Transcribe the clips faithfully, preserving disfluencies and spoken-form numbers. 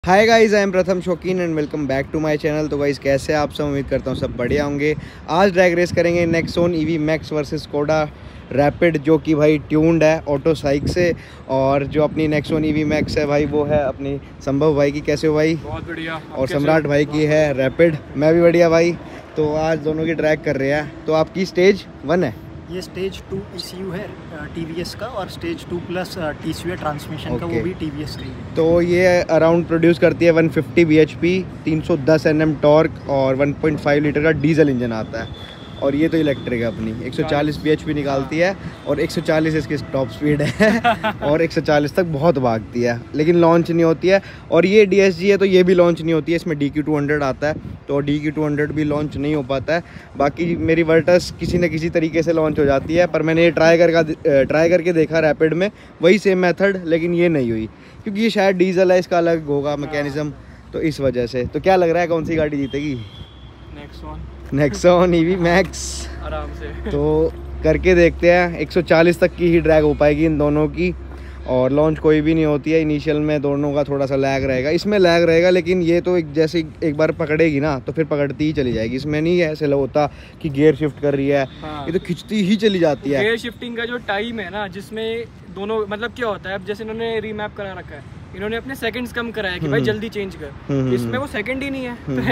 Hi guys, I am Pratham Shaukeen and welcome back to my channel. तो guys कैसे आप सब, उम्मीद करता हूँ सब बढ़िया होंगे। आज ड्रैग रेस करेंगे Nexon EV Max versus Skoda Rapid, जो कि भाई ट्यून्ड है ऑटो साइक से। और जो अपनी नेक्सॉन ईवी मैक्स है भाई, वो है अपनी संभव भाई की। कैसे हो भाई? बहुत बढ़िया। और सम्राट भाई की है रैपिड। मैं भी बढ़िया भाई। तो आज दोनों की ट्रैक कर रहे हैं। तो आपकी स्टेज वन है, ये stage two E C U है टीवीएस का, और stage two plus T C U है ट्रांसमिशन का, वो भी टीवीएस का ही। तो ये अराउंड प्रोड्यूस करती है one fifty B H P, तीन सौ दस एन एम टॉर्क और वन पॉइंट फाइव लीटर का डीजल इंजन आता है। और ये तो इलेक्ट्रिक है अपनी, एक सौ चालीस बी एच पी निकालती है और एक सौ चालीस इसकी टॉप स्पीड है और एक सौ चालीस तक बहुत भागती है, लेकिन लॉन्च नहीं होती है। और ये डी एस जी है तो ये भी लॉन्च नहीं होती है। इसमें डी क्यू टू हंड्रेड आता है, तो डी क्यू टू हंड्रेड भी लॉन्च नहीं हो पाता है। बाकी मेरी वर्टस किसी न किसी तरीके से लॉन्च हो जाती है, पर मैंने ये ट्राई कर ट्राई करके देखा रैपिड में, वही सेम मेथड, लेकिन ये नहीं हुई क्योंकि ये शायद डीजल है, इसका अलग होगा मैकेनिज्म, तो इस वजह से। तो क्या लग रहा है कौन सी गाड़ी जीतेगी? नेक्सॉन नेक्सॉन ईवी मैक्स आराम से। तो करके देखते हैं। एक सौ चालीस तक की ही ड्रैग हो पाएगी इन दोनों की, और लॉन्च कोई भी नहीं होती है। इनिशियल में दोनों का थोड़ा सा लैग रहेगा, इसमें लैग रहेगा, लेकिन ये तो एक जैसे एक बार पकड़ेगी ना तो फिर पकड़ती ही चली जाएगी। इसमें नहीं ऐसे होता कि गियर शिफ्ट कर रही है। हाँ। ये तो खिंचती ही चली जाती है। गियर शिफ्टिंग का जो टाइम है ना, जिसमें दोनों मतलब क्या होता है, अब जैसे इन्होंने रीमैप करा रखा है, इन्होंने अपने सेकंड्स कम कराया कि भाई जल्दी चेंज कर, इसमें वो सेकंड ही नहीं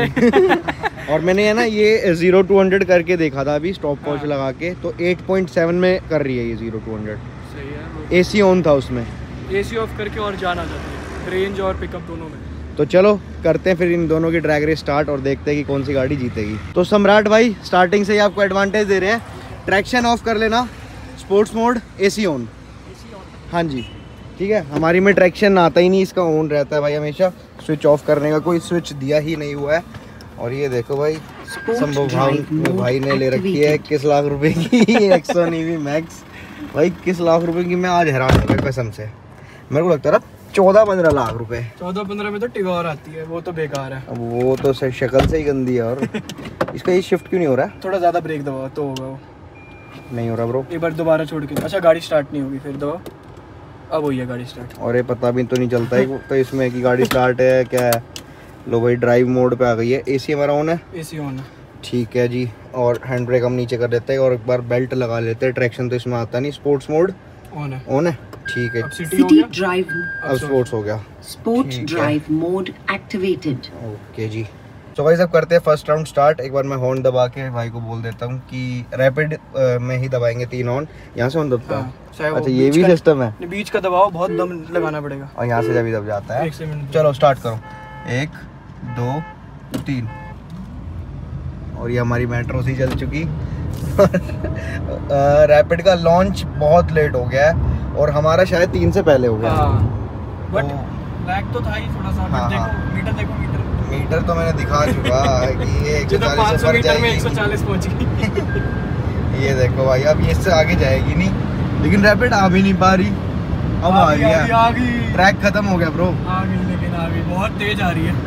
है। और मैंने है ना ये जीरो टू हंड्रेड करके देखा था अभी स्टॉप वॉच लगा के, तो एट पॉइंट सेवन में कर रही है ये जीरो टू हंड्रेड। सही है। एसी ऑन था उसमें, एसी ऑफ करके और जान आ जाती है, रेंज और पिकअप दोनों में। तो चलो करते हैं फिर इन दोनों की ड्रैग रेस स्टार्ट और देखते हैं कि कौन सी गाड़ी जीतेगी। तो सम्राट भाई स्टार्टिंग से ही आपको एडवांटेज दे रहे हैं, ट्रैक्शन ऑफ कर लेना, स्पोर्ट्स मोड, एसी ऑन। हाँ जी ठीक है। हमारी में ट्रैक्शन आता ही नहीं, इसका ऑन रहता है भाई हमेशा। स्विच ऑफ करने का कोई स्विच दिया ही नहीं हुआ है। और ये देखो भाई, संभव भाई भाई ने ले रखी है किस लाख रुपए की नेक्सॉन ईवी मैक्स। भाई किस लाख रुपए की, मैं आज हैरान हो गया कसम से। मेरे को लगता था चौदह पंद्रह लाख रुपए। चौदह पंद्रह में तो टिगोर आती है, वो तो बेकार है। अब वो तो शक्ल से ही गंदी है। और इसका ये शिफ्ट क्यों नहीं हो रहा है? थोड़ा ज्यादा ब्रेक दबाओ तो होगा। वो नहीं हो रहा ब्रो। एक बार दोबारा छोड़ के, अच्छा गाड़ी स्टार्ट नहीं होगी, फिर दबाओ। अब वही है गाड़ी स्टार्ट। और ये पता भी तो नहीं चलता है तो इसमें कि गाड़ी स्टार्ट है क्या है। लो भाई ड्राइव मोड पे आ गई है। एसी हमारा ऑन है? एसी ऑन है। ठीक है जी। और हैंड ब्रेक हम नीचे कर देते हैं और एक बार बेल्ट लगा लेते हैं। ट्रैक्शन तो इसमें आता नहीं। स्पोर्ट्स मोड ऑन है? ऑन है, ठीक है। सिटी ड्राइव, अब स्पोर्ट्स हो गया। Sport drive mode activated. Okay जी। तो भाई सब करते हैं फर्स्ट राउंड स्टार्ट। एक बार मैं हॉर्न दबा के भाई को बोल देता हूँ कि रैपिड में ही दबाएंगे तीन हॉर्न। यहाँ से हॉर्न दबता है? हाँ, अच्छा ये भी सिस्टम है। बीच का दबाओ, बहुत दम लगाना पड़ेगा। और यहाँ से जब भी दब जाता है। चलो स्टार्ट करो। एक दो तीन। और ये हमारी मेट्रो सी चल चुकी। रैपिड का लॉन्च बहुत लेट हो गया है और हमारा शायद तीन से पहले हो गया। बट लैग तो था ही थोड़ा सा। हाँ, देखो हाँ। मीटर देखो, मीटर मीटर तो मैंने दिखा चुका है कि ये एक सौ चालीस पर मीटर में एक सौ चालीस पहुंच गई। ये देखो भाई, अब ये इससे आगे जाएगी नहीं, लेकिन रैपिड आ भी नहीं पा रही। अब आ गया, आ गई। ट्रैक खत्म हो गया ब्रो। आ गई, लेकिन आ गई, बहुत तेज आ रही है।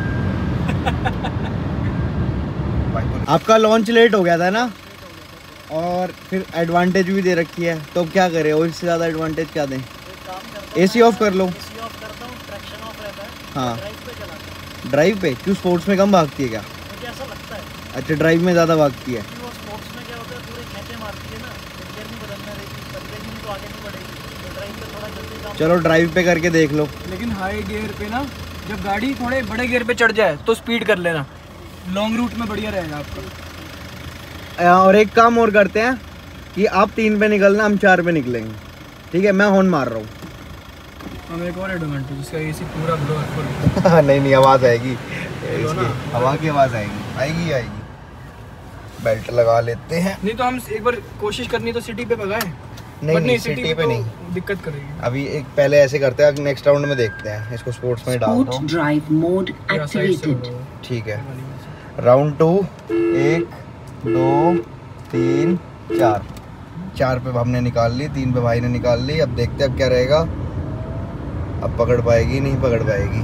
आपका लॉन्च लेट हो गया था ना, और फिर एडवांटेज भी दे रखी है, तो अब क्या करें? और इससे ज़्यादा एडवांटेज क्या दें? एसी ऑफ कर लो। एसी ऑफ करता हूं, ट्रैक्शन ऑफ रहता है। हाँ, ड्राइव पे चलाता ड्राइव पे क्यों? स्पोर्ट्स में कम भागती है क्या? मुझे ऐसा लगता है। अच्छा, ड्राइव में ज़्यादा भागती है। वो स्पोर्ट्स में क्या होता है, पूरे खेचे मारती है ना, गियर नहीं बदलना रहती, बदलेगी तो आगे नहीं बढ़ेगी। तो ड्राइव पे थोड़ा जल्दी काम। चलो ड्राइव पे करके देख लो। लेकिन हाई गियर पे ना, जब गाड़ी थोड़े बड़े गियर पे चढ़ जाए तो स्पीड कर लेना, लॉन्ग रूट में बढ़िया रहेगा आपका। और एक काम और करते हैं कि आप तीन पे निकलना, हम चार पे निकलेंगे, ठीक है? मैं हॉर्न मार रहा हूँ। हमें एक और एडवांटेज, इसका एसी पूरा ब्लो है। नहीं नहीं, आवाज़ आएगी इसकी, हवा की आवाज़ आएगी, आएगी आएगी। बेल्ट लगा लेते हैं। नहीं तो हम एक बार कोशिश करनी तो सिटी पे भगाए। नहीं नहीं, सिटी पे नहीं, दिक्कत करेगी। अभी एक पहले ऐसे करते हैं, नेक्स्ट राउंड में देखते हैं। इसको स्पोर्ट्स में डाल दो। Sport drive mode activated. ठीक है, राउंड टू। एक दो तीन चार। चार पे हमने निकाल ली, तीन पे भाई ने निकाल ली। अब देखते हैं अब क्या रहेगा। अब पकड़ पाएगी नहीं पकड़ पाएगी।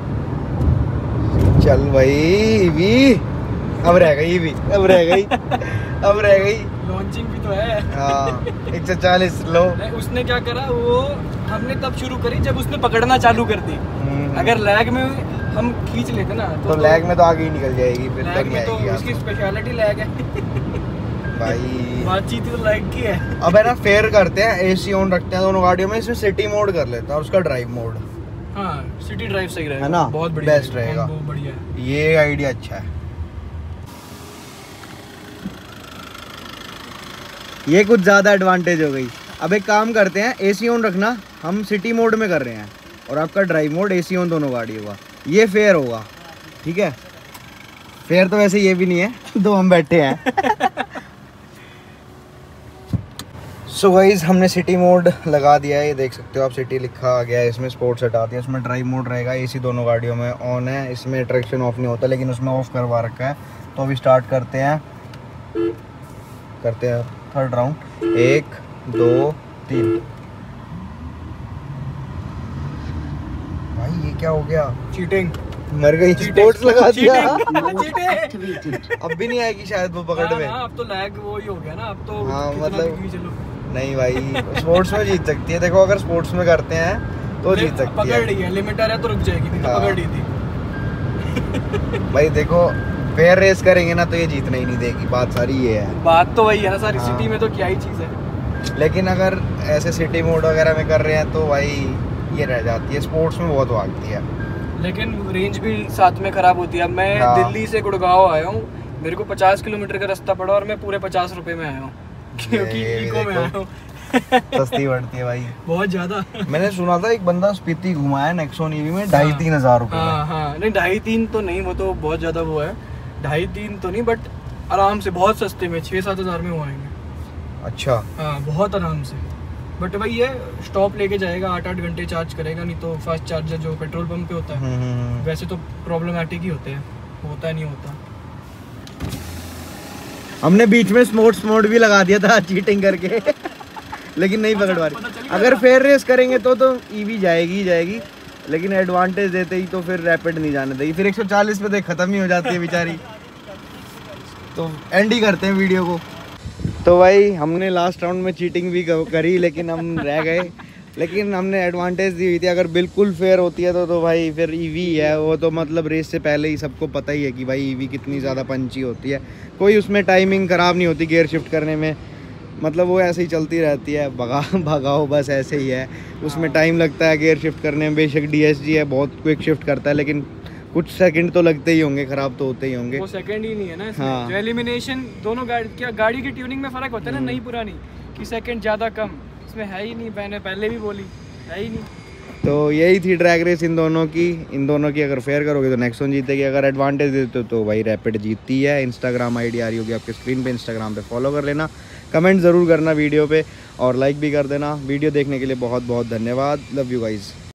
चल भाई भी, अब रह गई भी, अब रह गई, अब रह गई। लॉन्चिंग भी तो है। हाँ, एक सौ चालीस लो। उसने क्या करा, वो हमने तब शुरू करी जब उसने पकड़ना चालू कर दी। अगर लैग में हम खींच लेते ना तो लैग में तो आगे ही निकल जाएगी, फिर लैग तक में तो आएगी उसकी स्पेशलिटी लैग है भाई। बातचीत तो लैग की है। अब है ना फेयर करते हैं, एसी ऑन रखते हैं दोनों गाड़ियों में, इसमें सिटी मोड कर लेते हैं और उसका ड्राइव मोड, हाँ सिटी ड्राइव सही रहेगा, है ना, बहुत बढ़िया बेस्ट रहेगा, बहुत बढ़िया है। ये आइडिया अच्छा है। ये कुछ ज़्यादा एडवांटेज हो गई। अब एक काम करते हैं, एसी ऑन रखना, हम सिटी मोड में कर रहे हैं और आपका ड्राइव मोड एसी ऑन दोनों गाड़ियों का, ये फेयर होगा, ठीक है। फेयर तो वैसे ये भी नहीं है, दो हम बैठे हैं सो so गाइस हमने सिटी मोड लगा दिया है, ये देख सकते हो आप, सिटी लिखा आ गया है, इसमें स्पोर्ट्स हटा दिया, इसमें ड्राइव मोड रहेगा, एसी दोनों गाड़ियों में ऑन है, इसमें ट्रैक्शन ऑफ नहीं होता लेकिन उसमें ऑफ करवा रखा है। तो अभी स्टार्ट करते हैं, करते हैं थर्ड राउंड, एक दो तीन। भाई ये क्या हो गया, चीटिंग, मर गई, स्पोर्ट्स लगा दिया Mode activated. अब भी नहीं आएगी शायद वो पकड़ में। अब तो लैग वो ही हो गया ना, अब तो हाँ, कितना मतलब- भी चलो नहीं भाई स्पोर्ट्स में जीत सकती है, देखो अगर स्पोर्ट्स में करते हैं तो जीत सकती पकड़ है रही है, लिमिटर है तो रुक जाएगी, नहीं तो हाँ। पकड़ रही थी। भाई देखो फेयर रेस करेंगे ना तो ये जीतना ही नहीं देगी, बात सारी ये है। बात तो वही है ना, सारी हाँ। सिटी में तो क्या ही चीज़ है। लेकिन अगर ऐसे सिटी मोड वगैरह में कर रहे हैं तो भाई ये रह जाती है, स्पोर्ट्स में बहुत भागती है। लेकिन रेंज भी साथ में खराब होती है। अब मैं हाँ। दिल्ली से गुड़गांव आया हूँ, मेरे को पचास किलोमीटर का रास्ता पड़ा और मैं पूरे पचास रुपए में आया हूँ क्योंकि ये भी इको में देखो। आया हूँ सस्ती पड़ती है भाई। बहुत ज्यादा। मैंने सुना था एक बंदा स्पीति घुमाया नेक्सॉन ईवी में ढाई तीन हजार रुपए में। हाँ हाँ, नहीं ढाई तीन तो नहीं, वो तो बहुत ज्यादा वो है, ढाई तीन तो नहीं, बट आराम से बहुत सस्ते में छः सात हजार में वो आएंगे। अच्छा हाँ बहुत आराम से, बट वही है स्टॉप लेके जाएगा, आठ आठ घंटे चार्ज करेगा, नहीं तो फास्ट चार्जर जो पेट्रोल पंप पे होता है हम्म, हम्म, हम्म। वैसे तो प्रॉब्लमेटिक ही होते हैं, होता नहीं होता। हमने बीच में स्पोर्ट्स मोड भी लगा दिया था चीटिंग करके लेकिन नहीं पकड़ पा रही। अगर फेयर रेस करेंगे तो तो ईवी जाएगी ही जाएगी, लेकिन एडवांटेज देते ही तो फिर रैपिड नहीं जाने देगी, फिर एक सौ चालीस पे देख खत्म ही हो जाती है बेचारी। तो एंड ही करते हैं वीडियो को। तो भाई हमने लास्ट राउंड में चीटिंग भी करी लेकिन हम रह गए, लेकिन हमने एडवांटेज दी हुई थी। अगर बिल्कुल फेयर होती है तो तो भाई फिर ईवी है वो, तो मतलब रेस से पहले ही सबको पता ही है कि भाई ईवी कितनी ज़्यादा पंची होती है, कोई उसमें टाइमिंग ख़राब नहीं होती गियर शिफ्ट करने में, मतलब वो ऐसे ही चलती रहती है, भगा भगाओ बस ऐसे ही है। उसमें टाइम लगता है गियर शिफ्ट करने में, बेशक डीएसजी है बहुत क्विक शिफ्ट करता है, लेकिन कुछ सेकंड तो लगते ही होंगे, ख़राब तो होते ही होंगे। वो सेकंड ही नहीं है ना इसमें। हाँ। जो एलिमिनेशन दोनों गाड़ी, क्या गाड़ी की ट्यूनिंग में फ़र्क होता है ना, नई पुरानी कि सेकंड ज़्यादा कम, इसमें है ही नहीं, मैंने पहले भी बोली है ही नहीं। तो यही थी ड्रैग रेस इन दोनों की। इन दोनों की अगर फेयर करोगे तो नेक्सॉन जीतेगी, अगर एडवांटेज देते हो तो भाई रैपिड जीतती है। इंस्टाग्राम आईडी आ रही होगी आपके स्क्रीन पे, इंस्टाग्राम पे फॉलो कर लेना, कमेंट ज़रूर करना वीडियो पे और लाइक भी कर देना। वीडियो देखने के लिए बहुत बहुत धन्यवाद। Love you guys.